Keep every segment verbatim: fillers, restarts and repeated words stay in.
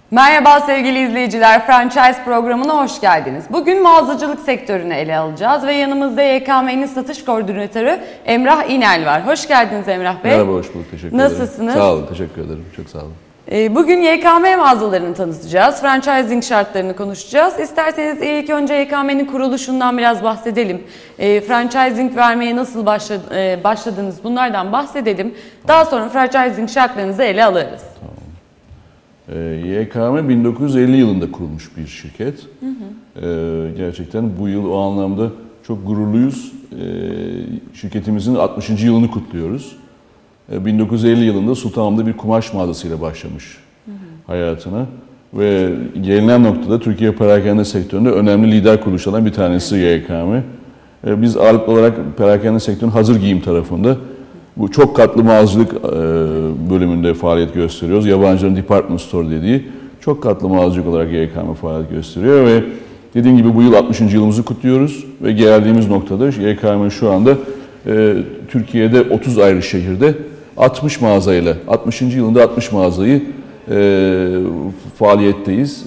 Merhaba sevgili izleyiciler, Franchise programına hoş geldiniz. Bugün mağazacılık sektörünü ele alacağız ve yanımızda Y K M'nin satış koordinatörü Emrah İnel var. Hoş geldiniz Emrah Bey. Merhaba, hoş bulduk. Teşekkür Nasılsınız? ederim. Sağ olun, teşekkür ederim. Çok sağ olun. Bugün Y K M mağazalarını tanıtacağız, franchising şartlarını konuşacağız. İsterseniz ilk önce Y K M'nin kuruluşundan biraz bahsedelim. Franchising vermeye nasıl başladınız bunlardan bahsedelim. Daha sonra franchising şartlarınızı ele alırız. Tamam. Y K M bin dokuz yüz elli yılında kurulmuş bir şirket. Hı hı. Gerçekten bu yıl o anlamda çok gururluyuz. Şirketimizin altmışıncı yılını kutluyoruz. bin dokuz yüz elli yılında Sultanahmet'te bir kumaş mağazasıyla başlamış hı hı. hayatına. Ve gelinen noktada Türkiye perakende sektöründe önemli lider kuruluşlardan bir tanesi Y K M. Biz ağırlıklı olarak perakende sektörünün hazır giyim tarafında bu çok katlı mağazacılık bölümünde faaliyet gösteriyoruz. Yabancıların department store dediği çok katlı mağazacılık olarak Y K M faaliyet gösteriyor ve dediğim gibi bu yıl altmışıncı yılımızı kutluyoruz ve geldiğimiz noktada Y K M şu anda Türkiye'de otuz ayrı şehirde altmış mağazayla, altmışıncı yılında altmış mağazayı e, faaliyetteyiz.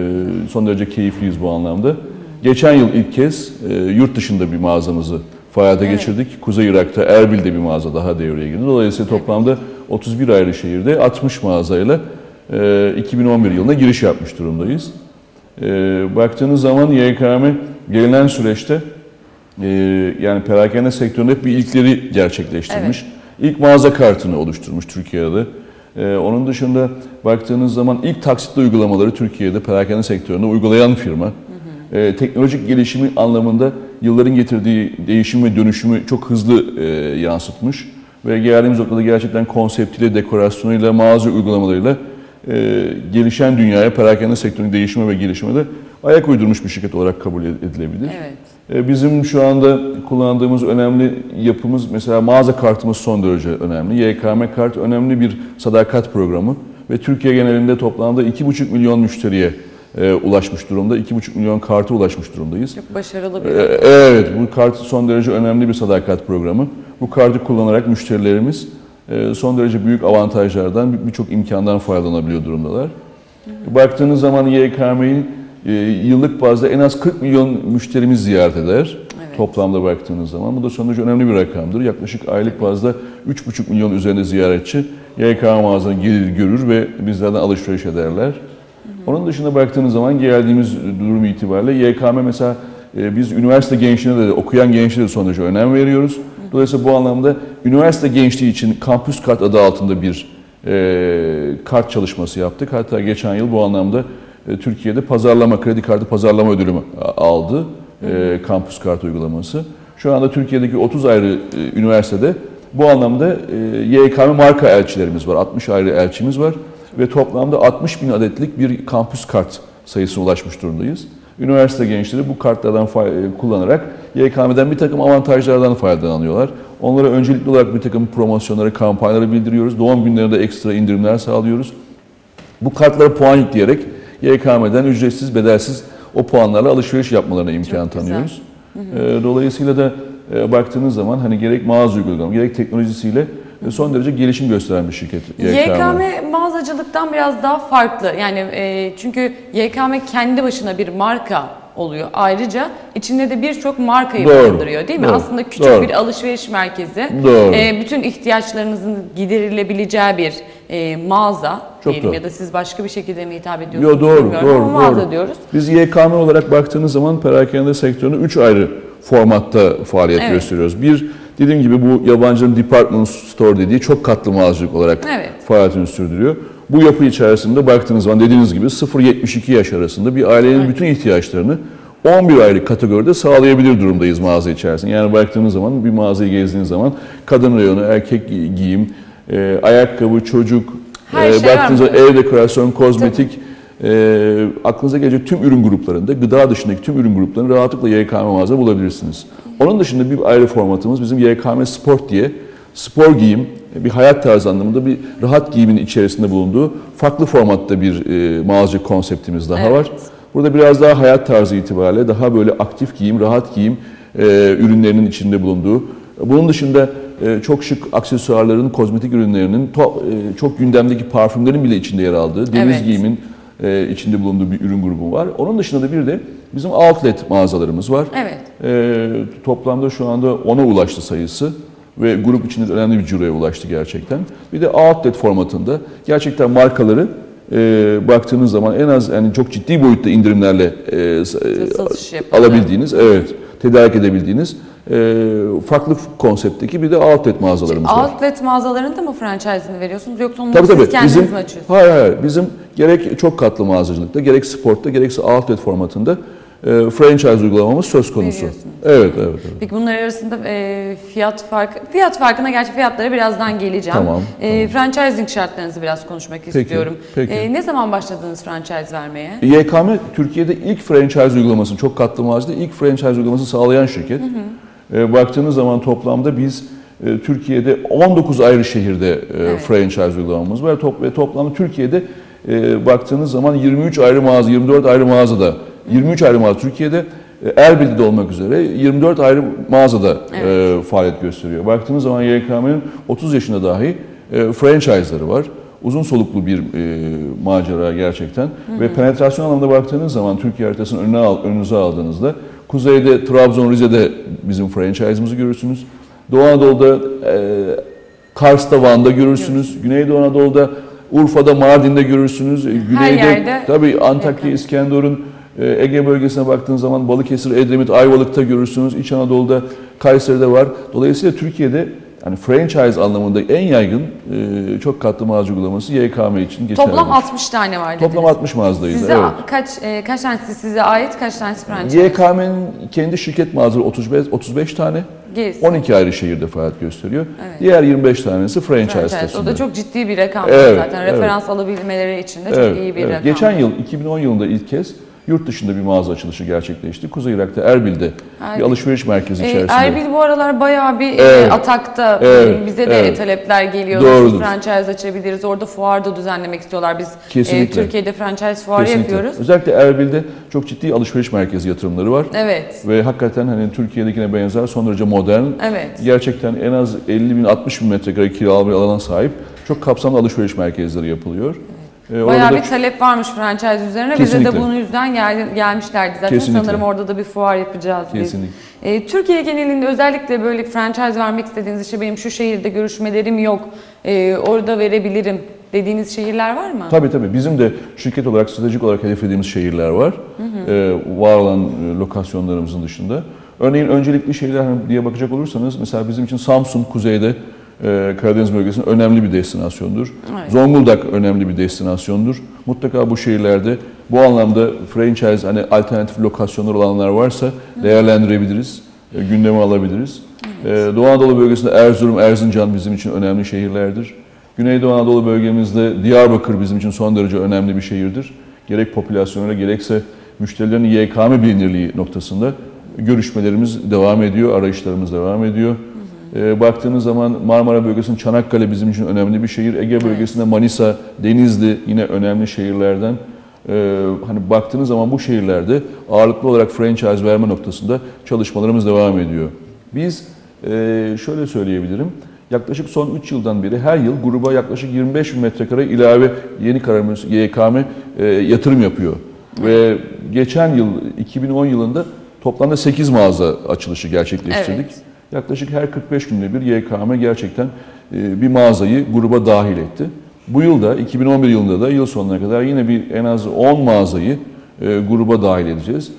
E, son derece keyifliyiz bu anlamda. Geçen yıl ilk kez e, yurt dışında bir mağazamızı faaliyete evet. geçirdik. Kuzey Irak'ta Erbil'de bir mağaza daha devreye girdi. Dolayısıyla evet. toplamda otuz bir ayrı şehirde altmış mağazayla e, iki bin on bir yılında giriş yapmış durumdayız. E, baktığınız zaman Y K M gelinen süreçte e, yani perakende sektöründe hep bir ilkleri gerçekleştirmiş. Evet. İlk mağaza kartını oluşturmuş Türkiye'de. Ee, onun dışında baktığınız zaman ilk taksitli uygulamaları Türkiye'de perakende sektöründe uygulayan firma. Hı hı. Ee, teknolojik gelişimi anlamında yılların getirdiği değişim ve dönüşümü çok hızlı e, yansıtmış. Ve geldiğimiz noktada gerçekten konseptiyle, dekorasyonuyla, mağaza uygulamalarıyla e, gelişen dünyaya, perakende sektörünün değişimi ve gelişime de ayak uydurmuş bir şirket olarak kabul edilebilir. Evet. Bizim şu anda kullandığımız önemli yapımız, mesela mağaza kartımız son derece önemli. Y K M kart önemli bir sadakat programı ve Türkiye genelinde toplamda iki buçuk milyon müşteriye e, ulaşmış durumda. iki buçuk milyon kartı ulaşmış durumdayız. Çok başarılı bir. E, evet, bu kart son derece önemli bir sadakat programı. Bu kartı kullanarak müşterilerimiz e, son derece büyük avantajlardan, birçok imkandan faydalanabiliyor durumdalar. Hı hı. Baktığınız zaman Y K M'nin yıllık bazda en az kırk milyon müşterimiz ziyaret eder. Evet. Toplamda baktığınız zaman. Bu da son derece önemli bir rakamdır. Yaklaşık aylık bazda üç buçuk milyon üzerinde ziyaretçi Y K M mağazasına gelir, görür ve bizlerden alışveriş ederler. Hı hı. Onun dışında baktığınız zaman geldiğimiz durum itibariyle Y K M mesela biz üniversite gençliğine de, okuyan gençliğe de son derece önem veriyoruz. Hı hı. Dolayısıyla bu anlamda üniversite gençliği için kampüs kart adı altında bir e, kart çalışması yaptık. Hatta geçen yıl bu anlamda Türkiye'de pazarlama, kredi kartı pazarlama ödülü aldı e, kampüs kart uygulaması. Şu anda Türkiye'deki otuz ayrı e, üniversitede bu anlamda e, Y K M marka elçilerimiz var. altmış ayrı elçimiz var ve toplamda altmış bin adetlik bir kampüs kart sayısına ulaşmış durumdayız. Üniversite gençleri bu kartlardan kullanarak Y K M'den bir takım avantajlardan faydalanıyorlar. Onlara öncelikli olarak bir takım promosyonları, kampanyaları bildiriyoruz. Doğum günlerinde ekstra indirimler sağlıyoruz. Bu kartlara puan yükleyerek Y K M'den ücretsiz, bedelsiz o puanlarla alışveriş yapmalarına imkan tanıyoruz. Hı hı. Dolayısıyla da baktığınız zaman hani gerek mağaza uygulaması, gerek teknolojisiyle son derece gelişim gösteren bir şirket Y K M. Y K M mağazacılıktan biraz daha farklı. Yani e, çünkü Y K M kendi başına bir marka oluyor. Ayrıca içinde de birçok markayı barındırıyor, değil mi? Doğru. Aslında küçük Doğru. bir alışveriş merkezi. E, bütün ihtiyaçlarınızın giderilebileceği bir e, mağaza Çok diyelim doğru. ya da siz başka bir şekilde mi hitap ediyorsunuz? Yo, doğru, bilmiyorum doğru, ama mağaza doğru. diyoruz. Biz Y K M olarak baktığınız zaman perakende sektöründe üç ayrı formatta faaliyet evet. gösteriyoruz. Bir, dediğim gibi bu yabancıların department store dediği çok katlı mağazacılık olarak evet. faaliyetini sürdürüyor. Bu yapı içerisinde baktığınız zaman dediğiniz gibi sıfır yetmiş iki yaş arasında bir ailenin evet. bütün ihtiyaçlarını on bir ayrı kategoride sağlayabilir durumdayız mağaza içerisinde. Yani baktığınız zaman bir mağazayı gezdiğiniz zaman kadın reyonu, erkek giyim, e, ayakkabı, çocuk, e, şey baktığınız zaman ev dekorasyon, kozmetik, e, aklınıza gelecek tüm ürün gruplarında, gıda dışındaki tüm ürün gruplarını rahatlıkla Y K M mağaza bulabilirsiniz. Onun dışında bir ayrı formatımız bizim Y K M Sport diye spor giyim, bir hayat tarzı anlamında bir rahat giyimin içerisinde bulunduğu farklı formatta bir e, mağaza konseptimiz daha evet. var. Burada biraz daha hayat tarzı itibariyle daha böyle aktif giyim, rahat giyim e, ürünlerinin içinde bulunduğu. Bunun dışında e, çok şık aksesuarların, kozmetik ürünlerinin, to, e, çok gündemdeki parfümlerin bile içinde yer aldığı, deniz evet. giyimin, e, içinde bulunduğu bir ürün grubu var. Onun dışında da bir de bizim outlet mağazalarımız var. Evet. E, toplamda şu anda ona ulaştı sayısı ve grup içinde önemli bir ciroya ulaştı gerçekten. Bir de outlet formatında gerçekten markaları e, baktığınız zaman en az yani çok ciddi boyutta indirimlerle e, alabildiğiniz, evet, tedarik edebildiğiniz e, farklı konseptteki bir de outlet mağazalarımız outlet var. Outlet mağazalarında mı franchise'ini veriyorsunuz yoksa onları tabii, siz tabii. kendiniz bizim, mi açıyorsunuz? Hayır hayır. Bizim gerek çok katlı mağazacılıkta, gerek sportta, gerekse outlet formatında e, franchise uygulamamız söz konusu. Evet, evet, evet. Peki bunlar arasında e, fiyat farkı, fiyat farkına gerçi fiyatlara birazdan geleceğim. Tamam. E, tamam. Franchising şartlarınızı biraz konuşmak peki, istiyorum. Peki. E, ne zaman başladınız franchise vermeye? Y K M Türkiye'de ilk franchise uygulamasını, çok katlı mağazada ilk franchise uygulamasını sağlayan şirket. Hı hı. E, baktığınız zaman toplamda biz e, Türkiye'de on dokuz ayrı şehirde e, evet. franchise uygulamamız var. Top, ve toplamda Türkiye'de e, baktığınız zaman yirmi üç ayrı mağaza, yirmi dört ayrı mağazada, yirmi üç ayrı mağaza Türkiye'de, Erbil'de olmak üzere yirmi dört ayrı mağazada evet. e, faaliyet gösteriyor. Baktığınız zaman Y K M'nin otuz yaşında dahi e, franchise'ları var. Uzun soluklu bir e, macera gerçekten. Hı hı. Ve penetrasyon anlamında baktığınız zaman Türkiye haritasını önüne al, önünüze aldığınızda kuzeyde Trabzon, Rize'de bizim franchise'ımızı görürsünüz. Doğu Anadolu'da e, Kars'ta, Van'da görürsünüz. Evet. Güneydoğu Anadolu'da Urfa'da, Mardin'de görürsünüz. Her Güneyde yerde. Tabii Antakya, İskenderun, Ege bölgesine baktığınız zaman Balıkesir, Edremit, Ayvalık'ta görürsünüz. İç Anadolu'da, Kayseri'de var. Dolayısıyla Türkiye'de yani franchise anlamında en yaygın e, çok katlı mağaza uygulaması Y K M için geçerli. Toplam altmış tane var dediniz. Toplam altmış mağazadayız. Size evet. kaç e, kaç tanesi size ait, kaç tanesi franchise? Y K M'nin kendi şirket mağazaları otuz beş otuz beş tane. Gerisi. on iki ayrı şehirde faaliyet gösteriyor. Evet. Diğer yirmi beş tanesi franchise, franchise. O da çok ciddi bir rakam evet, zaten. Referans evet. alabilmeleri için de çok evet, iyi bir evet. rakam. Geçen yıl iki bin on yılında ilk kez yurt dışında bir mağaza açılışı gerçekleşti. Kuzey Irak'ta Erbil'de Erbil. bir alışveriş merkezi içerisinde. E, Erbil bu aralar bayağı bir evet. atakta. Evet. Bize de evet. talepler geliyor. Doğrudur. Nasıl franchise açabiliriz? Orada fuar da düzenlemek istiyorlar. Biz Kesinlikle. e, Türkiye'de franchise fuarı Kesinlikle. yapıyoruz. Özellikle Erbil'de çok ciddi alışveriş merkezi yatırımları var. Evet. Ve hakikaten hani Türkiye'dekine benzer son derece modern. Evet. Gerçekten en az elli bin altmış bin metrekare kiralı bir alana sahip çok kapsamlı alışveriş merkezleri yapılıyor. Evet. Bayağı bir talep varmış franchise üzerine. Kesinlikle. Bize de bunun yüzden gel, gelmişlerdi. Zaten kesinlikle. Sanırım orada da bir fuar yapacağız biz. Kesinlikle. Ee, Türkiye genelinde özellikle böyle franchise vermek istediğiniz, işte benim şu şehirde görüşmelerim yok, e, orada verebilirim dediğiniz şehirler var mı? Tabii tabii. Bizim de şirket olarak, stratejik olarak hedeflediğimiz şehirler var. Hı hı. Ee, var olan e, lokasyonlarımızın dışında. Örneğin öncelikli şehirler diye bakacak olursanız mesela bizim için Samsun kuzeyde, Karadeniz bölgesinin önemli bir destinasyondur. Evet. Zonguldak önemli bir destinasyondur. Mutlaka bu şehirlerde bu anlamda franchise hani alternatif lokasyonlar olanlar varsa değerlendirebiliriz, gündeme alabiliriz. Evet. Doğu Anadolu bölgesinde Erzurum, Erzincan bizim için önemli şehirlerdir. Güneydoğu Anadolu bölgemizde Diyarbakır bizim için son derece önemli bir şehirdir. Gerek popülasyonlara gerekse müşterilerin Y K M bilinirliği noktasında görüşmelerimiz devam ediyor, arayışlarımız devam ediyor. E, baktığınız zaman Marmara bölgesinin Çanakkale bizim için önemli bir şehir. Ege bölgesinde Manisa, Denizli yine önemli şehirlerden. E, hani baktığınız zaman bu şehirlerde ağırlıklı olarak franchise verme noktasında çalışmalarımız devam ediyor. Biz e, şöyle söyleyebilirim. Yaklaşık son üç yıldan beri her yıl gruba yaklaşık yirmi beş bin metrekare ilave yeni karar Y K M e, yatırım yapıyor. Ve geçen yıl iki bin on yılında toplamda sekiz mağaza açılışı gerçekleştirdik. Evet. Yaklaşık her kırk beş günde bir Y K M gerçekten bir mağazayı gruba dahil etti. Bu yılda, iki bin on bir yılında da yıl sonuna kadar yine bir en az on mağazayı gruba dahil edeceğiz.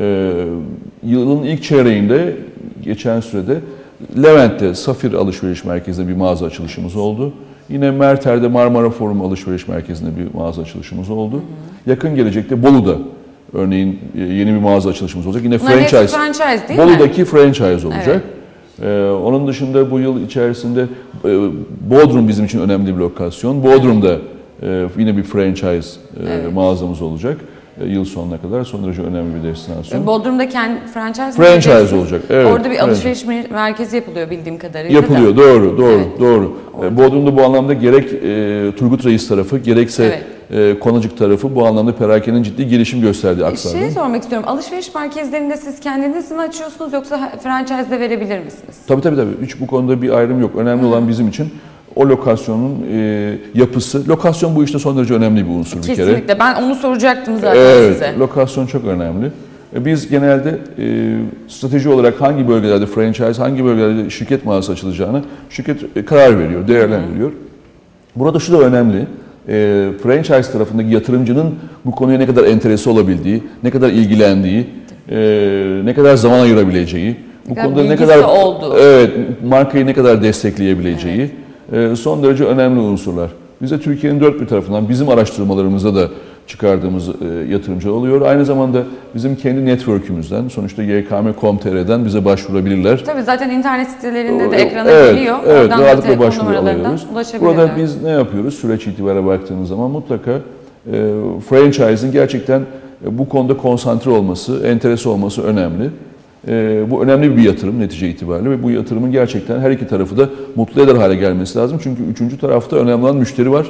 Yılın ilk çeyreğinde, geçen sürede Levent'te Safir Alışveriş Merkezi'nde bir mağaza açılışımız oldu. Yine Merter'de Marmara Forum Alışveriş Merkezi'nde bir mağaza açılışımız oldu. Hı hı. Yakın gelecekte Bolu'da örneğin yeni bir mağaza açılışımız olacak. Yine Bunlar franchise, franchise değil Bolu'daki mi? franchise olacak. Evet. Ee, onun dışında bu yıl içerisinde e, Bodrum bizim için önemli bir lokasyon. Bodrum'da e, yine bir franchise e, evet. mağazamız olacak. E, yıl sonuna kadar son derece önemli bir destinasyon. Bodrum'da kendi franchise, franchise olacak. Evet. Orada bir alışveriş merkezi yapılıyor bildiğim kadarıyla. Yapılıyor, doğru, doğru, evet. doğru. Orada. Bodrum'da bu anlamda gerek e, Turgut Reis tarafı, gerekse evet. E, Konacık tarafı bu anlamda perakendenin ciddi gelişim gösterdiği aktardı. Şey sormak istiyorum, alışveriş merkezlerinde siz kendiniz mi açıyorsunuz yoksa franchise'de verebilir misiniz? Tabii tabii tabii. Hiç bu konuda bir ayrım yok. Önemli Hı. olan bizim için o lokasyonun e, yapısı. Lokasyon bu işte son derece önemli bir unsur bir kere. Kesinlikle. Ben onu soracaktım zaten evet, size. Lokasyon çok önemli. Biz genelde e, strateji olarak hangi bölgelerde franchise, hangi bölgelerde şirket mağazası açılacağını şirket e, karar veriyor, değerlendiriyor. Hı. Burada şu da önemli. E, franchise tarafındaki yatırımcının bu konuya ne kadar enteresi olabildiği, ne kadar ilgilendiği, e, ne kadar zaman ayırabileceği, bu konuda ne kadar oldu. Evet, markayı ne kadar destekleyebileceği evet. e, son derece önemli unsurlar. Biz de Türkiye'nin dört bir tarafından bizim araştırmalarımızda da çıkardığımız e, yatırımcı oluyor. Aynı zamanda bizim kendi network'ümüzden, sonuçta y k m nokta com nokta t r'den bize başvurabilirler. Tabii zaten internet sitelerinde de ekrana evet, geliyor. Evet, oradan rahatlıkla başvuru alıyoruz. Ulaşabilirler. Burada biz ne yapıyoruz? Süreç itibariyle baktığınız zaman mutlaka e, franchise'in gerçekten e, bu konuda konsantre olması, enteresi olması önemli. E, bu önemli bir yatırım netice itibariyle ve bu yatırımın gerçekten her iki tarafı da mutlu eder hale gelmesi lazım. Çünkü üçüncü tarafta önemli olan müşteri var.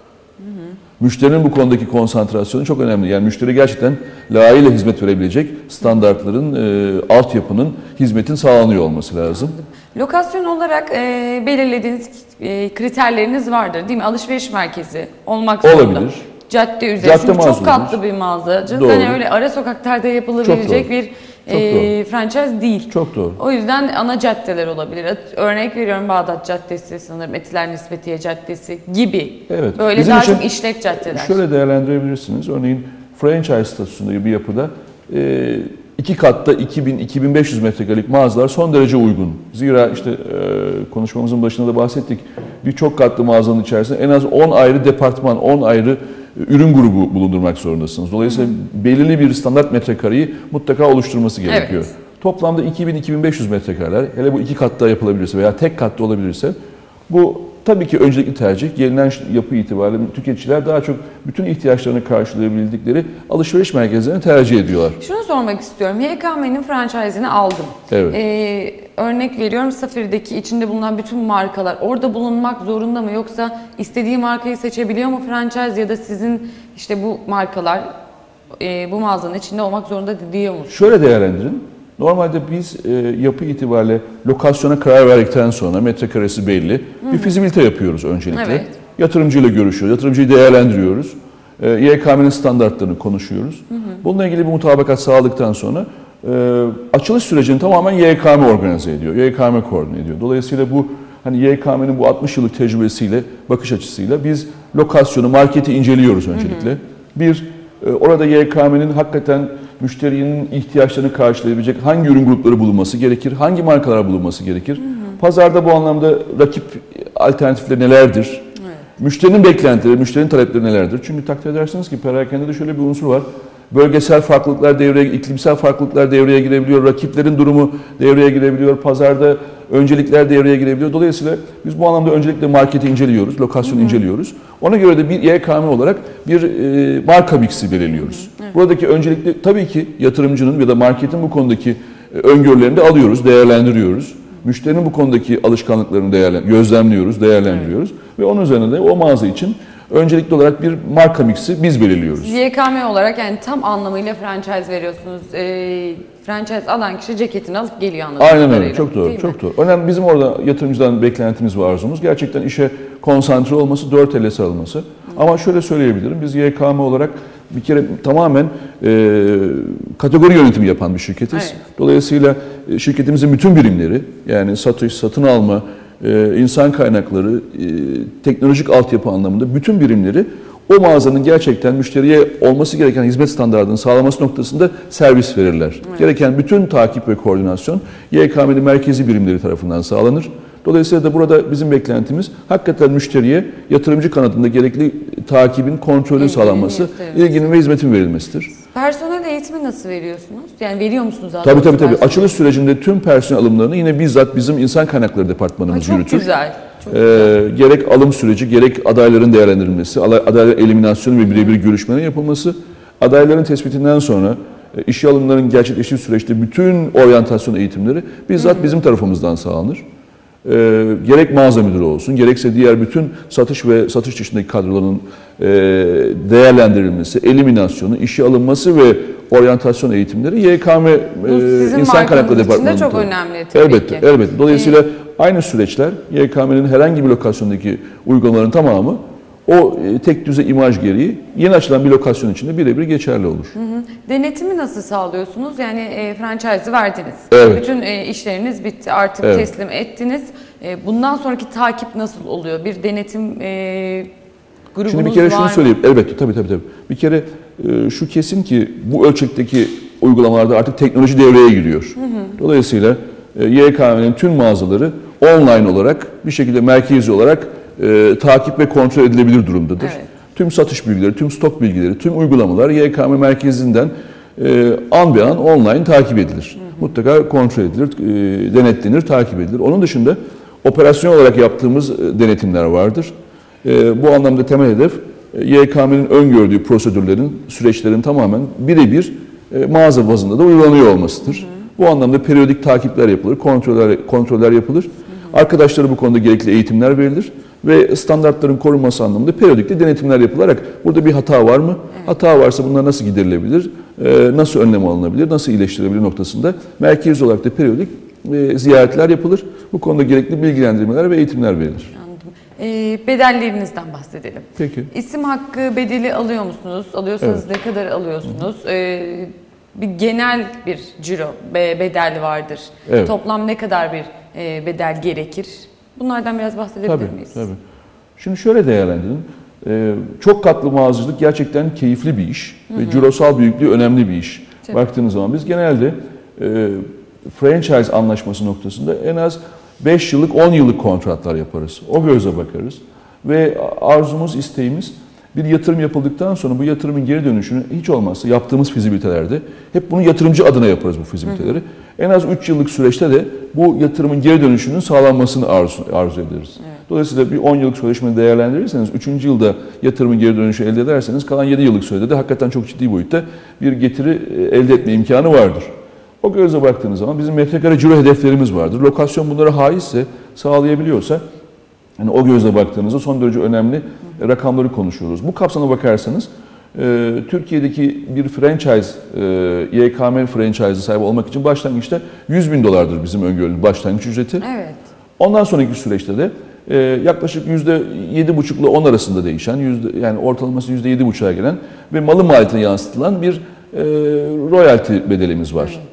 Müşterinin bu konudaki konsantrasyonu çok önemli. Yani müşteri gerçekten layığıyla hizmet verebilecek standartların, e, altyapının, hizmetin sağlanıyor olması lazım. Lokasyon olarak e, belirlediğiniz e, kriterleriniz vardır değil mi? Alışveriş merkezi olmak zorunda. Olabilir. Cadde üzeri. Cadde Çünkü çok mağazadır. katlı bir mağaza. Doğru. Hani öyle ara sokaklarda yapılabilecek bir e, franchise değil. Çok doğru. O yüzden ana caddeler olabilir. Örnek veriyorum Bağdat Caddesi, sanırım Etiler Nispetiye Caddesi gibi. Evet. Böyle Bizim daha için çok işlek caddeler. Şöyle değerlendirebilirsiniz. Örneğin franchise statüsünde bir yapıda e, iki katta iki bin iki bin beş yüz metrekarelik mağazalar son derece uygun. Zira işte e, konuşmamızın başında da bahsettik. Birçok katlı mağazanın içerisinde en az on ayrı departman, on ayrı ürün grubu bulundurmak zorundasınız. Dolayısıyla hı hı. belirli bir standart metrekareyi mutlaka oluşturması gerekiyor. Evet. Toplamda iki bin iki bin beş yüz metrekareler, hele bu iki katta yapılabilirse veya tek katta olabilirse, bu tabii ki öncelikli tercih. Gelinen yapı itibariyle tüketiciler daha çok bütün ihtiyaçlarını karşılayabildikleri alışveriş merkezlerini tercih ediyorlar. Şunu sormak istiyorum. Y K M'nin franchise'ini aldım. Evet. Ee, örnek veriyorum, Safir'deki içinde bulunan bütün markalar orada bulunmak zorunda mı? Yoksa istediği markayı seçebiliyor mu franchise, ya da sizin işte bu markalar e, bu mağazanın içinde olmak zorunda diyor musunuz? Şöyle değerlendirin. Normalde biz e, yapı itibariyle lokasyona karar verdikten sonra metrekaresi belli. Hı-hı. Bir fizibilite yapıyoruz öncelikle. Evet. Yatırımcıyla görüşüyoruz, yatırımcıyı değerlendiriyoruz. E, Y K M'nin standartlarını konuşuyoruz. Hı-hı. Bununla ilgili bir mutabakat sağladıktan sonra e, açılış sürecini tamamen Y K M organize ediyor. Y K M koordine ediyor. Dolayısıyla bu hani Y K M'nin bu altmış yıllık tecrübesiyle, bakış açısıyla biz lokasyonu, marketi inceliyoruz öncelikle. Hı-hı. Bir, e, orada Y K M'nin hakikaten müşterinin ihtiyaçlarını karşılayabilecek hangi ürün grupları bulunması gerekir, hangi markalar bulunması gerekir? Hı hı. Pazarda bu anlamda rakip alternatifleri nelerdir? Evet. Müşterinin beklentileri, müşterinin talepleri nelerdir? Çünkü takdir edersiniz ki perakende de şöyle bir unsur var. Bölgesel farklılıklar devreye, iklimsel farklılıklar devreye girebiliyor, rakiplerin durumu devreye girebiliyor, pazarda öncelikler devreye girebiliyor. Dolayısıyla biz bu anlamda öncelikle marketi inceliyoruz, lokasyonu hı hı. inceliyoruz. Ona göre de bir Y K M olarak bir e, marka mixi belirliyoruz. Hı hı. Evet. Buradaki öncelikle tabii ki yatırımcının ya da marketin bu konudaki e, öngörülerini de alıyoruz, değerlendiriyoruz. Müşterinin bu konudaki alışkanlıklarını değerlen gözlemliyoruz, değerlendiriyoruz. Evet. Ve onun üzerine de o mağaza için öncelikli olarak bir marka mixi biz belirliyoruz. Y K M olarak yani tam anlamıyla franchise veriyorsunuz. E, franchise alan kişi ceketini alıp geliyor anladığım kadarıyla. Aynen öyle. Çok doğru. Çok doğru. Önemli, bizim orada yatırımcıdan beklentimiz ve arzumuz gerçekten işe konsantre olması, dört elle sarılması. Hı. Ama şöyle söyleyebilirim. Biz Y K M olarak bir kere tamamen e, kategori yönetimi yapan bir şirketiz. Evet. Dolayısıyla e, şirketimizin bütün birimleri, yani satış, satın alma, Ee, insan kaynakları, e, teknolojik altyapı anlamında bütün birimleri o mağazanın gerçekten müşteriye olması gereken hizmet standartını sağlaması noktasında servis verirler. Evet. Gereken bütün takip ve koordinasyon Y K M'nin merkezi birimleri tarafından sağlanır. Dolayısıyla da burada bizim beklentimiz hakikaten müşteriye yatırımcı kanadında gerekli takibin, kontrolün sağlanması, ilginin ve hizmetin verilmesidir. Personel eğitimi nasıl veriyorsunuz? Yani veriyor musunuz? Tabii tabii tabii. Açılış sürecinde tüm personel alımlarını yine bizzat bizim insan kaynakları departmanımız çok yürütür. Güzel. Çok ee, güzel. Gerek alım süreci, gerek adayların değerlendirilmesi, adayların eliminasyonu ve birebir görüşmenin yapılması, adayların tespitinden sonra işe alımların gerçekleştiği süreçte bütün oryantasyon eğitimleri bizzat Hı-hı. bizim tarafımızdan sağlanır. E, gerek mağaza müdürü olsun, gerekse diğer bütün satış ve satış dışındaki kadroların e, değerlendirilmesi, eliminasyonu, işe alınması ve oryantasyon eğitimleri Y K M e, insan kaynakları departmanında. çok önemli tabii elbette, ki. Elbette. Dolayısıyla aynı süreçler Y K M'nin herhangi bir lokasyondaki uygulamaların tamamı o tek düze imaj gereği yeni açılan bir lokasyon içinde birebir geçerli olur. Hı hı. Denetimi nasıl sağlıyorsunuz? Yani e, franchise'ı verdiniz. Evet. Bütün e, işleriniz bitti. Artık evet. teslim ettiniz. E, bundan sonraki takip nasıl oluyor? Bir denetim e, grubunuz var mı? Şimdi bir kere şunu söyleyeyim. Elbette tabii tabii tabii. Bir kere e, şu kesin ki bu ölçekteki uygulamalarda artık teknoloji devreye giriyor. Hı hı. Dolayısıyla e, Y K M'nin tüm mağazaları online olarak bir şekilde merkezi olarak e, takip ve kontrol edilebilir durumdadır. Evet. Tüm satış bilgileri, tüm stok bilgileri, tüm uygulamalar Y K M merkezinden e, an be an online takip edilir. Hı hı. Mutlaka kontrol edilir, e, denetlenir, takip edilir. Onun dışında operasyon olarak yaptığımız e, denetimler vardır. E, bu anlamda temel hedef e, Y K M'nin öngördüğü prosedürlerin, süreçlerin tamamen birebir e, mağaza bazında da uygulanıyor olmasıdır. Hı hı. Bu anlamda periyodik takipler yapılır, kontroller, kontroller yapılır. Hı hı. Arkadaşlara bu konuda gerekli eğitimler verilir ve standartların korunması anlamında periyodik de denetimler yapılarak burada bir hata var mı? Evet. Hata varsa bunlar nasıl giderilebilir? E, nasıl önlem alınabilir? Nasıl iyileştirilebilir noktasında merkezi olarak da periyodik e, ziyaretler yapılır. Bu konuda gerekli bilgilendirmeler ve eğitimler verilir. E, bedellerinizden bahsedelim. Peki. İsim hakkı bedeli alıyor musunuz? Alıyorsanız evet. ne kadar alıyorsunuz? E, bir genel bir ciro bedeli vardır. Evet. Toplam ne kadar bir e, bedel gerekir? Bunlardan biraz bahsedebilir tabii, miyiz? Tabii. Şimdi şöyle değerlendirin. Ee, çok katlı mağazacılık gerçekten keyifli bir iş. Hı hı. Ve cirosal büyüklüğü önemli bir iş. Tabii. Baktığınız zaman biz genelde e, franchise anlaşması noktasında en az beş yıllık, on yıllık kontratlar yaparız. O göze bakarız. Ve arzumuz, isteğimiz bir yatırım yapıldıktan sonra bu yatırımın geri dönüşünü hiç olmazsa yaptığımız fizibilitelerde hep bunu yatırımcı adına yaparız bu fizibiliteleri. Hı hı. En az üç yıllık süreçte de bu yatırımın geri dönüşünün sağlanmasını arzu, arzu ederiz. Evet. Dolayısıyla bir on yıllık sözleşmeyi değerlendirirseniz, üçüncü yılda yatırımın geri dönüşü elde ederseniz kalan yedi yıllık sürede de hakikaten çok ciddi boyutta bir getiri elde etme imkanı vardır. O göze baktığınız zaman bizim metrekare ciro hedeflerimiz vardır. Lokasyon bunlara haizse, sağlayabiliyorsa, yani o gözle baktığınızda son derece önemli rakamları konuşuyoruz. Bu kapsamda bakarsanız e, Türkiye'deki bir franchise, e, Y K M franchise'ı sahibi olmak için başlangıçta yüz bin dolardır bizim öngörülü başlangıç ücreti. Evet. Ondan sonraki süreçte de e, yaklaşık yüzde yedi buçuk ile on arasında değişen, yüzde, yani ortalaması yüzde yedi buçuğa gelen ve malın maliyetine yansıtılan bir e, royalty bedelimiz var. Evet.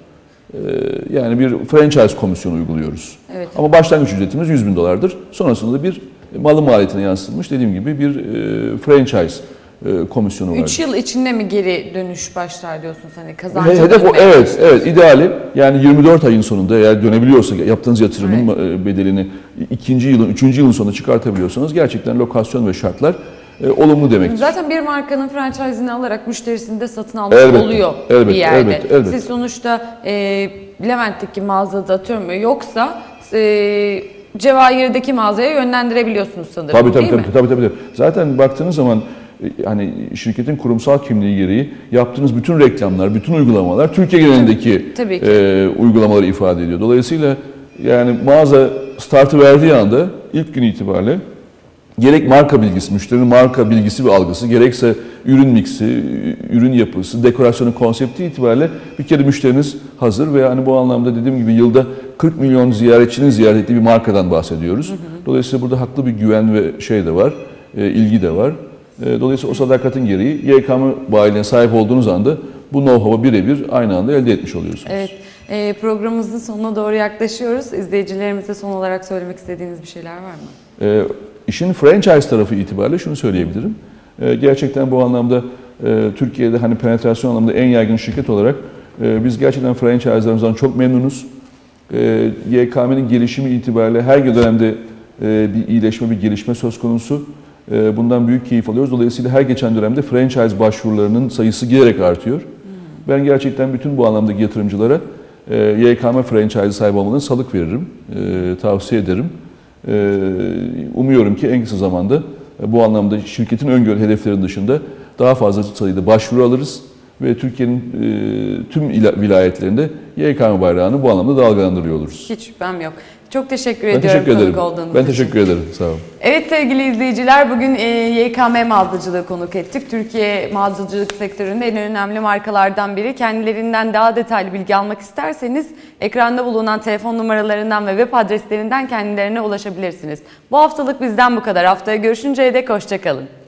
Yani bir franchise komisyonu uyguluyoruz. Evet. Ama başlangıç ücretimiz yüz bin dolardır. Sonrasında bir malın maliyetine yansıtılmış dediğim gibi bir franchise komisyonu var. üç yıl içinde mi geri dönüş başlar diyorsunuz hani kazancı? Hedef o, evet, evet ideali yani yirmi dört ayın sonunda eğer dönebiliyorsa yaptığınız yatırımın evet. bedelini ikinci yılın, üçüncü yılın sonunda çıkartabiliyorsanız gerçekten lokasyon ve şartlar E, olumlu demektir. Zaten bir markanın franchise'ini alarak müşterisini de satın almış elbette, oluyor elbette, bir yerde. Elbette, elbette. Siz sonuçta e, Levent'teki mağazada atıyorum yoksa e, Cevahir'deki mağazaya yönlendirebiliyorsunuz sanırım tabii, tabii, değil tabii, mi? Tabii tabii. Zaten baktığınız zaman hani şirketin kurumsal kimliği gereği yaptığınız bütün reklamlar, bütün uygulamalar Türkiye genelindeki tabii, tabii e, uygulamaları ifade ediyor. Dolayısıyla yani mağaza startı verdiği anda ilk gün itibariyle gerek marka bilgisi, müşterinin marka bilgisi ve algısı, gerekse ürün miksi, ürün yapısı, dekorasyonu, konsepti itibariyle bir kere müşteriniz hazır ve yani bu anlamda dediğim gibi yılda kırk milyon ziyaretçinin ziyaret ettiği bir markadan bahsediyoruz. Hı hı. Dolayısıyla burada haklı bir güven ve şey de var, e, ilgi de var. E, dolayısıyla o sadakatin gereği Y K M bayiliğine sahip olduğunuz anda bu know-how'u birebir aynı anda elde etmiş oluyorsunuz. Evet. E, programımızın sonuna doğru yaklaşıyoruz. İzleyicilerimize son olarak söylemek istediğiniz bir şeyler var mı? E, İşin franchise tarafı itibariyle şunu söyleyebilirim. Ee, gerçekten bu anlamda e, Türkiye'de hani penetrasyon anlamında en yaygın şirket olarak e, biz gerçekten franchise'larımızdan çok memnunuz. E, Y K M'nin gelişimi itibariyle her dönemde e, bir iyileşme, bir gelişme söz konusu. E, bundan büyük keyif alıyoruz. Dolayısıyla her geçen dönemde franchise başvurularının sayısı giderek artıyor. Hmm. Ben gerçekten bütün bu anlamdaki yatırımcılara e, Y K M franchise sahibi olmalarına salık veririm, e, tavsiye ederim. Umuyorum ki en kısa zamanda bu anlamda şirketin öngörü hedeflerinin dışında daha fazla sayıda başvuru alırız ve Türkiye'nin e, tüm ila- vilayetlerinde Y K M bayrağını bu anlamda dalgalandırıyor oluruz. Hiç şüphem yok. Çok teşekkür Ben ediyorum teşekkür ederim. konuk olduğunuz Ben için. teşekkür ederim. Sağ olun. Evet sevgili izleyiciler, bugün e, Y K M mağazacılığı konuk ettik. Türkiye mağazacılık sektöründe en önemli markalardan biri. Kendilerinden daha detaylı bilgi almak isterseniz ekranda bulunan telefon numaralarından ve web adreslerinden kendilerine ulaşabilirsiniz. Bu haftalık bizden bu kadar. Haftaya görüşünceye dek hoşça kalın.